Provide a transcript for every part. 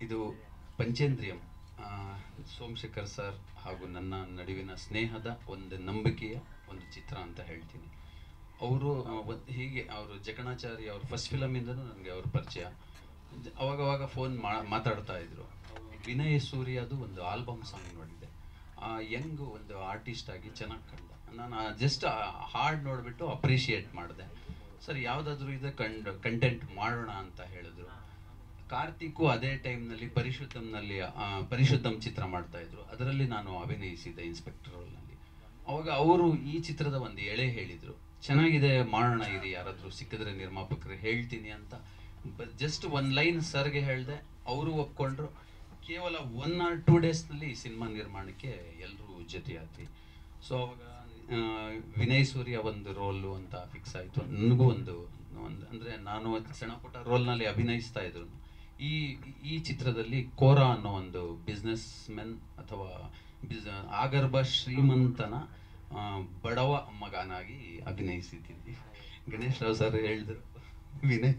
ಇದು ಪಂಚೇಂದ್ರಿಯಂ, ಸೋಮಶೇಖರ್ ಸರ್ ಹಾಗೂ ನನ್ನ ನಡುವಿನ ಸ್ನೇಹದ ಒಂದು ನಂಬಿಕೆಯ ಒಂದು ಚಿತ್ರ ಅಂತ ಹೇಳ್ತೀನಿ. ಅವರು ಹೀಗೆ ಅವರು ಜಕಣಾಚಾರಿ ಅವ್ರ ಫಸ್ಟ್ ಫಿಲಮಿಂದನೂ ನನಗೆ ಅವ್ರ ಪರಿಚಯ. ಅವಾಗವಾಗ ಫೋನ್ ಮಾತಾಡ್ತಾ ಇದ್ರು. ವಿನಯ್ ಸೂರ್ಯದು ಒಂದು ಆಲ್ಬಮ್ ಸಾಂಗ್ ನೋಡಿದ್ದೆ. ಯಂಗ್ ಒಂದು ಆರ್ಟಿಸ್ಟ್ ಆಗಿ ಚೆನ್ನಾಗಿ ಕಂಡ. ನಾನು ಜಸ್ಟ್ ಹಾಡ್ ನೋಡಿಬಿಟ್ಟು ಅಪ್ರಿಷಿಯೇಟ್ ಮಾಡಿದೆ. ಸರ್ ಯಾವುದಾದ್ರೂ ಇದೆ ಕಂಟೆಂಟ್ ಮಾಡೋಣ ಅಂತ ಹೇಳಿದ್ರು. ಕಾರ್ತಿಕ್ಕು ಅದೇ ಟೈಮ್ನಲ್ಲಿ ಪರಿಶುದ್ಧಂ ಚಿತ್ರ ಮಾಡ್ತಾ ಇದ್ರು. ಅದರಲ್ಲಿ ನಾನು ಅಭಿನಯಿಸಿದ್ದೆ ಇನ್ಸ್ಪೆಕ್ಟರ್ ರೋಲ್ನಲ್ಲಿ. ಅವಾಗ ಅವರು ಈ ಚಿತ್ರದ ಒಂದು ಎಳೆ ಹೇಳಿದರು, ಚೆನ್ನಾಗಿದೆ ಮಾಡೋಣ ಇರಿ, ಯಾರಾದರೂ ಸಿಕ್ಕಿದ್ರೆ ನಿರ್ಮಾಪಕರು ಹೇಳ್ತೀನಿ ಅಂತ. ಜಸ್ಟ್ ಒಂದು ಲೈನ್ ಸರ್ಗೆ ಹೇಳಿದೆ, ಅವರು ಒಪ್ಕೊಂಡ್ರು. ಕೇವಲ 1 or 2 ಡೇಸ್ನಲ್ಲಿ ಈ ಸಿನಿಮಾ ನಿರ್ಮಾಣಕ್ಕೆ ಎಲ್ಲರೂ ಜೊತೆಯಾದ್ವಿ. ಸೊ ಅವಾಗ ವಿನಯ್ ಸೂರ್ಯ ಒಂದು ರೋಲು ಅಂತ ಫಿಕ್ಸ್ ಆಯಿತು. ನನಗೂ ಒಂದು ಅಂದರೆ ನಾನು ಸಣ್ಣ ಪುಟ್ಟ ರೋಲ್ನಲ್ಲಿ ಅಭಿನಯಿಸ್ತಾ ಇದ್ರು. ಈ ಚಿತ್ರದಲ್ಲಿ ಕೋರಾ ಅನ್ನೋ ಒಂದು ಬಿಸ್ನೆಸ್ ಮೆನ್ ಅಥವಾ ಆಗರ್ಭ ಶ್ರೀಮಂತನ ಬಡವ ಮಗನಾಗಿ ಅಭಿನಯಿಸಿದ್ದೀನಿ. ಗಣೇಶ್ ರಾವ್ ಸರ್ ಹೇಳಿದ್ರು, ವಿನಯ್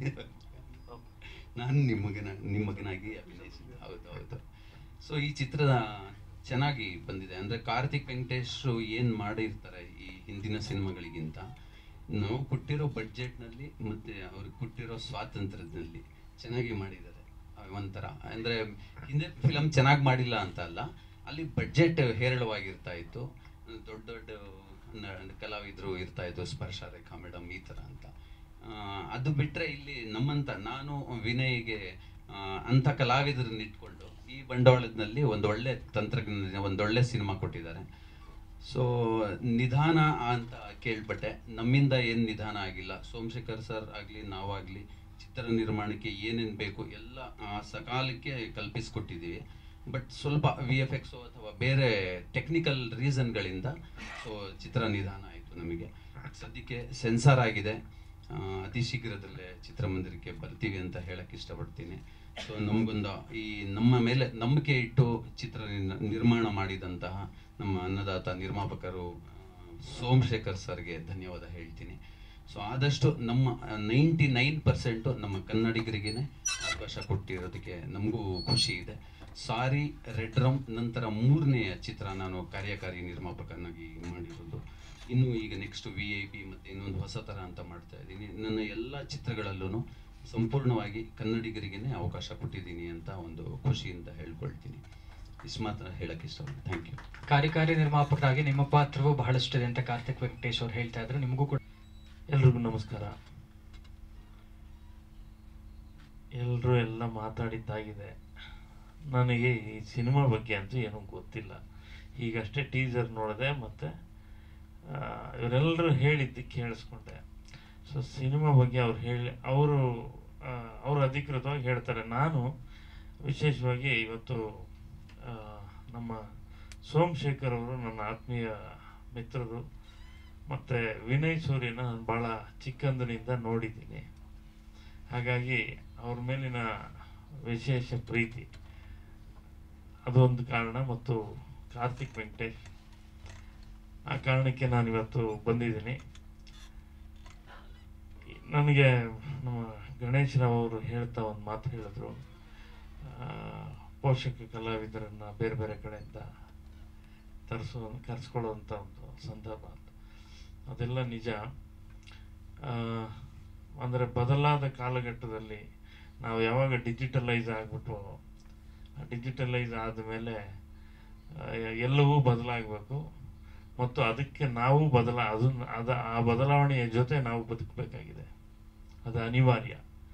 ನಾನು ನಿಮ್ಮ ಮಗನಾಗಿ ಅಭಿನಯಿಸಿದ್ದೆ. ಹೌದು. ಸೊ ಈ ಚಿತ್ರದ ಚೆನ್ನಾಗಿ ಬಂದಿದೆ. ಅಂದರೆ ಕಾರ್ತಿಕ್ ವೆಂಕಟೇಶ್ರು ಏನು ಮಾಡಿರ್ತಾರೆ ಈ ಹಿಂದಿನ ಸಿನಿಮಾಗಳಿಗಿಂತ, ನಾವು ಕೊಟ್ಟಿರೋ ಬಡ್ಜೆಟ್ನಲ್ಲಿ ಮತ್ತು ಅವ್ರಿಗೆ ಕೊಟ್ಟಿರೋ ಸ್ವಾತಂತ್ರ್ಯದಲ್ಲಿ ಚೆನ್ನಾಗಿ ಮಾಡಿದ್ದಾರೆ. ಒಂಥರ ಅಂದರೆ ಹಿಂದೆ ಫಿಲಮ್ ಚೆನ್ನಾಗಿ ಮಾಡಿಲ್ಲ ಅಂತ ಅಲ್ಲ, ಅಲ್ಲಿ ಬಡ್ಜೆಟ್ ಹೇರಳವಾಗಿರ್ತಾ ಇತ್ತು. ದೊಡ್ಡ ಕಲಾವಿದರು ಇರ್ತಾ ಇತ್ತು, ಸ್ಪರ್ಶ ರೇಖಾ ಮೇಡಮ್ ಈ ಥರ ಅಂತ. ಅದು ಬಿಟ್ಟರೆ ಇಲ್ಲಿ ನಮ್ಮಂಥ ನಾನು ವಿನಯ್ಗೆ ಅಂಥ ಕಲಾವಿದರನ್ನ ಇಟ್ಕೊಂಡು ಈ ಬಂಡವಾಳದಲ್ಲಿ ಒಂದೊಳ್ಳೆ ತಂತ್ರಜ್ಞಾನ ಒಂದೊಳ್ಳೆ ಸಿನಿಮಾ ಕೊಟ್ಟಿದ್ದಾರೆ. ಸೊ ನಿಧಾನ ಅಂತ ಕೇಳ್ಪಟ್ಟೆ, ನಮ್ಮಿಂದ ಏನು ನಿಧಾನ ಆಗಿಲ್ಲ. ಸೋಮಶೇಖರ್ ಸರ್ ಆಗಲಿ ನಾವಾಗಲಿ ಚಿತ್ರ ನಿರ್ಮಾಣಕ್ಕೆ ಏನೇನು ಬೇಕು ಎಲ್ಲ ಸಕಾಲಕ್ಕೆ ಕಲ್ಪಿಸ್ಕೊಟ್ಟಿದ್ದೀವಿ. ಬಟ್ ಸ್ವಲ್ಪ VFX ಅಥವಾ ಬೇರೆ ಟೆಕ್ನಿಕಲ್ ರೀಸನ್ಗಳಿಂದ ಸೊ ಚಿತ್ರ ನಿಧಾನ ಆಯಿತು. ನಮಗೆ ಸದ್ಯಕ್ಕೆ ಸೆನ್ಸಾರ್ ಆಗಿದೆ, ಅತಿ ಶೀಘ್ರದಲ್ಲೇ ಚಿತ್ರಮಂದಿರಕ್ಕೆ ಬರ್ತೀವಿ ಅಂತ ಹೇಳಕ್ಕೆ ಇಷ್ಟಪಡ್ತೀನಿ. ಸೊ ನಮಗೊಂದು ಈ ನಮ್ಮ ಮೇಲೆ ನಂಬಿಕೆ ಇಟ್ಟು ಚಿತ್ರ ನಿರ್ಮಾಣ ಮಾಡಿದಂತಹ ನಮ್ಮ ಅನ್ನದಾತ ನಿರ್ಮಾಪಕರು ಸೋಮಶೇಖರ್ ಸರ್ಗೆ ಧನ್ಯವಾದ ಹೇಳ್ತೀನಿ. ಸೊ ಆದಷ್ಟು ನಮ್ಮ 99% ನಮ್ಮ ಕನ್ನಡಿಗರಿಗೇ ಅವಕಾಶ ಕೊಟ್ಟಿರೋದಕ್ಕೆ ನಮಗೂ ಖುಷಿ ಇದೆ. ಸಾರಿ, ರೆಡ್ ರಮ್ ನಂತರ 3ನೇ ಚಿತ್ರ ನಾನು ಕಾರ್ಯಕಾರಿ ನಿರ್ಮಾಪಕನಾಗಿ ಮಾಡಿರೋದು. ಇನ್ನು ಈಗ ನೆಕ್ಸ್ಟ್ VIP ಮತ್ತು ಇನ್ನೊಂದು ಹೊಸ ಥರ ಅಂತ ಮಾಡ್ತಾ ಇದ್ದೀನಿ. ನನ್ನ ಎಲ್ಲ ಚಿತ್ರಗಳಲ್ಲೂ ಸಂಪೂರ್ಣವಾಗಿ ಕನ್ನಡಿಗರಿಗೇ ಅವಕಾಶ ಕೊಟ್ಟಿದ್ದೀನಿ ಅಂತ ಒಂದು ಖುಷಿಯಿಂದ ಹೇಳ್ಕೊಳ್ತೀನಿ. ಇಷ್ಟು ಮಾತ್ರ ಹೇಳಕ್ಕೆ ಇಷ್ಟಪಡ್ತೀನಿ. Thank you. ಕಾರ್ಯಕಾರಿ ನಿರ್ಮಾಪಕರಾಗಿ ನಿಮ್ಮ ಪಾತ್ರವು ಬಹಳಷ್ಟಿದೆ ಅಂತ ಕಾರ್ತಿಕ್ ವೆಂಕಟೇಶ್ ಅವರು ಹೇಳ್ತಾ ಇದ್ರು. ನಿಮಗೂ ಕೂಡ ಎಲ್ರಿಗೂ ನಮಸ್ಕಾರ. ಎಲ್ಲರೂ ಎಲ್ಲ ಮಾತಾಡಿದ್ದಾಗಿದೆ. ನನಗೆ ಈ ಸಿನಿಮಾ ಬಗ್ಗೆ ಅಂತೂ ಏನೂ ಗೊತ್ತಿಲ್ಲ. ಈಗಷ್ಟೇ ಟೀಸರ್ ನೋಡಿದೆ ಮತ್ತು ಇವರೆಲ್ಲರೂ ಹೇಳಿದ್ದು ಕೇಳಿಸ್ಕೊಂಡೆ. ಸೊ ಸಿನಿಮಾ ಬಗ್ಗೆ ಅವರು ಅಧಿಕೃತವಾಗಿ ಹೇಳ್ತಾರೆ. ನಾನು ವಿಶೇಷವಾಗಿ ಇವತ್ತು ನಮ್ಮ ಸೋಮಶೇಖರ್ ಅವರು ನನ್ನ ಆತ್ಮೀಯ ಮಿತ್ರರು ಮತ್ತು ವಿನಯ್ ಸೂರ್ಯನ ನಾನು ಭಾಳ ಚಿಕ್ಕಂದಿನಿಂದ ನೋಡಿದ್ದೀನಿ. ಹಾಗಾಗಿ ಅವ್ರ ಮೇಲಿನ ವಿಶೇಷ ಪ್ರೀತಿ ಅದೊಂದು ಕಾರಣ, ಮತ್ತು ಕಾರ್ತಿಕ್ ವೆಂಕಟೇಶ್ ಆ ಕಾರಣಕ್ಕೆ ನಾನಿವತ್ತು ಬಂದಿದ್ದೀನಿ. ನನಗೆ ನಮ್ಮ ಗಣೇಶ್ ರಾವ್ ಅವರು ಹೇಳ್ತಾ ಒಂದು ಮಾತು ಹೇಳಿದ್ರು, ಪೋಷಕ ಕಲಾವಿದರನ್ನು ಬೇರೆ ಬೇರೆ ಕಡೆಯಿಂದ ಕರೆಸ್ಕೊಳ್ಳುವಂಥ ಒಂದು ಸಂದರ್ಭ ಅಂತ. ಅದೆಲ್ಲ ನಿಜ. ಅಂದರೆ ಬದಲಾದ ಕಾಲಘಟ್ಟದಲ್ಲಿ ನಾವು ಯಾವಾಗ ಡಿಜಿಟಲೈಸ್ ಆಗಿಬಿಟ್ಟು, ಡಿಜಿಟಲೈಸ್ ಆದಮೇಲೆ ಎಲ್ಲವೂ ಬದಲಾಗಬೇಕು ಮತ್ತು ಅದಕ್ಕೆ ನಾವು ಆ ಬದಲಾವಣೆಯ ಜೊತೆ ನಾವು ಬದುಕಬೇಕಾಗಿದೆ. ಅದು ಅನಿವಾರ್ಯ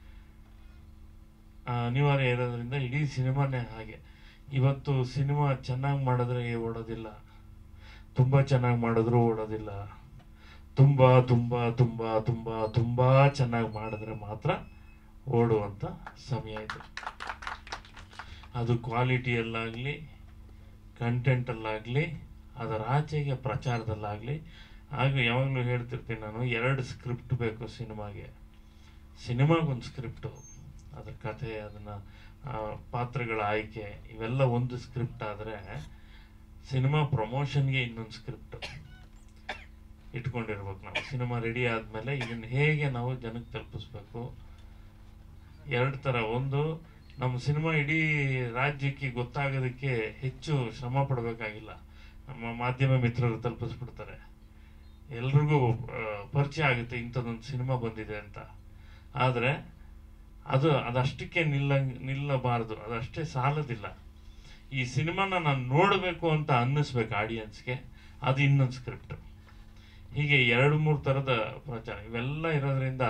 ಇರೋದ್ರಿಂದ ಇಡೀ ಸಿನಿಮಾನೇ ಹಾಗೆ. ಇವತ್ತು ಸಿನಿಮಾ ಚೆನ್ನಾಗಿ ಮಾಡಿದ್ರೆ ಓಡೋದಿಲ್ಲ, ತುಂಬ ಚೆನ್ನಾಗಿ ಮಾಡಿದ್ರೂ ಓಡೋದಿಲ್ಲ. ತುಂಬ ತುಂಬ ತುಂಬ ತುಂಬ ತುಂಬ ಚೆನ್ನಾಗಿ ಮಾಡಿದ್ರೆ ಮಾತ್ರ ಓಡುವಂಥ ಸಮಯ ಇದು. ಅದು ಕ್ವಾಲಿಟಿಯಲ್ಲಾಗಲಿ, ಕಂಟೆಂಟಲ್ಲಾಗಲಿ, ಅದರ ಆಚೆಗೆ ಪ್ರಚಾರದಲ್ಲಾಗಲಿ. ಹಾಗೆ ಯಾವಾಗಲೂ ಹೇಳ್ತಿರ್ತೀನಿ ನಾನು, 2 ಸ್ಕ್ರಿಪ್ಟ್ ಬೇಕು ಸಿನಿಮಾಗೆ. ಸಿನಿಮಾಗೊಂದು ಸ್ಕ್ರಿಪ್ಟು, ಅದರ ಕಥೆ, ಅದನ್ನು ಪಾತ್ರಗಳ ಆಯ್ಕೆ ಇವೆಲ್ಲ ಒಂದು ಸ್ಕ್ರಿಪ್ಟ್ ಆದರೆ, ಸಿನಿಮಾ ಪ್ರಮೋಷನ್ಗೆ ಇನ್ನೊಂದು ಸ್ಕ್ರಿಪ್ಟ್ ಇಟ್ಕೊಂಡಿರ್ಬೇಕು ನಾವು. ಸಿನಿಮಾ ರೆಡಿ ಆದಮೇಲೆ ಇದನ್ನು ಹೇಗೆ ನಾವು ಜನಕ್ಕೆ ತಲುಪಿಸ್ಬೇಕು. 2 ಥರ, ಒಂದು ನಮ್ಮ ಸಿನಿಮಾ ಇಡೀ ರಾಜ್ಯಕ್ಕೆ ಗೊತ್ತಾಗೋದಕ್ಕೆ ಹೆಚ್ಚು ಶ್ರಮ ಪಡಬೇಕಾಗಿಲ್ಲ. ನಮ್ಮ ಮಾಧ್ಯಮ ಮಿತ್ರರು ತಲುಪಿಸ್ಬಿಡ್ತಾರೆ, ಎಲ್ರಿಗೂ ಪರಿಚಯ ಆಗುತ್ತೆ ಇಂಥದ್ದೊಂದು ಸಿನಿಮಾ ಬಂದಿದೆ ಅಂತ. ಆದರೆ ಅದಷ್ಟಕ್ಕೆ ನಿಲ್ಲಬಾರದು, ಅದಷ್ಟೇ ಸಾಲದಿಲ್ಲ. ಈ ಸಿನಿಮಾನ ನಾನು ನೋಡಬೇಕು ಅಂತ ಅನ್ನಿಸ್ಬೇಕು ಆಡಿಯನ್ಸ್ಗೆ, ಅದು ಇನ್ನೊಂದು ಸ್ಕ್ರಿಪ್ಟ್. ಹೀಗೆ 2-3 ಥರದ ಪ್ರಚಾರ ಇವೆಲ್ಲ ಇರೋದ್ರಿಂದ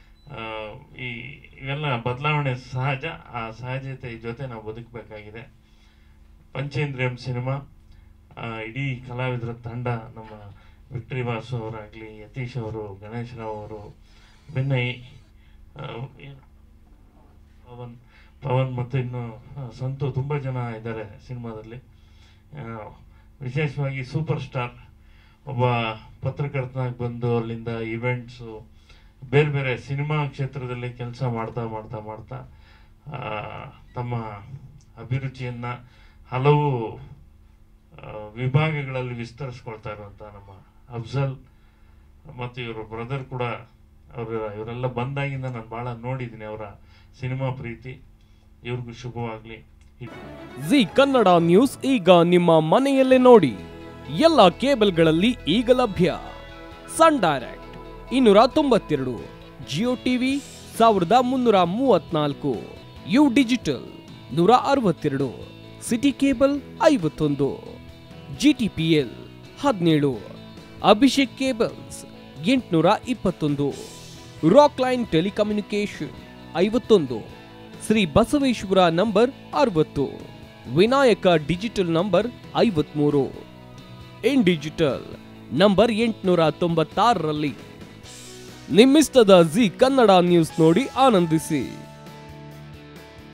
ಇವೆಲ್ಲ ಬದಲಾವಣೆ ಸಹಜ. ಆ ಸಹಜತೆ ಜೊತೆ ನಾವು ಬದುಕಬೇಕಾಗಿದೆ. ಪಂಚೇಂದ್ರಿಯಂ ಸಿನಿಮಾ ಇಡೀ ಕಲಾವಿದರ ತಂಡ, ನಮ್ಮ ವಿಕ್ಟರಿ ವಾಸು ಅವರಾಗಲಿ, ಯತೀಶ್ ಅವರು, ಗಣೇಶ್ ರಾವ್ ಅವರು, ವಿನಯ್, ಪವನ್ ಮತ್ತು ಇನ್ನು ಸಂತು, ತುಂಬ ಜನ ಇದ್ದಾರೆ ಸಿನಿಮಾದಲ್ಲಿ. ವಿಶೇಷವಾಗಿ ಸೂಪರ್ ಸ್ಟಾರ್ ಒಬ್ಬ ಪತ್ರಕರ್ತನಾಗಿ ಬಂದು ಅಲ್ಲಿಂದ ಇವೆಂಟ್ಸು, ಬೇರೆ ಬೇರೆ ಸಿನಿಮಾ ಕ್ಷೇತ್ರದಲ್ಲಿ ಕೆಲಸ ಮಾಡ್ತಾ ತಮ್ಮ ಅಭಿರುಚಿಯನ್ನು ಹಲವು ವಿಭಾಗಗಳಲ್ಲಿ ವಿಸ್ತರಿಸ್ಕೊಳ್ತಾ ಇರುವಂಥ ನಮ್ಮ ಅಫ್ಜಲ್ ಮತ್ತು ಇವರು ಬ್ರದರ್ ಕೂಡ, ಇವರೆಲ್ಲ ಬಂದಾಗಿಂದ ನಾನು ಭಾಳ ನೋಡಿದ್ದೀನಿ ಅವರ ಸಿನಿಮಾ ಪ್ರೀತಿ. ಇವ್ರಿಗೂ ಶುಭವಾಗಲಿ. ಜಿ ಕನ್ನಡ ನ್ಯೂಸ್ ಈಗ ನಿಮ್ಮ ಮನೆಯಲ್ಲೇ ನೋಡಿ. ಎಲ್ಲ ಕೇಬಲ್ಗಳಲ್ಲಿ ಈಗ ಲಭ್ಯ. Sun Direct 292, Jio TV 1334, U Digital 162, City cable 51, GTPL 17, Abhishek cables 821, Rock Line telecommunication 51, Shri Basaveshwara number 60, Vinayaka digital number 53, In digital number 896ರಲ್ಲಿ. ನಿಮ್ಮಿಸ್ತದ ಜಿ ಕನ್ನಡ ನ್ಯೂಸ್ ನೋಡಿ ಆನಂದಿಸಿ.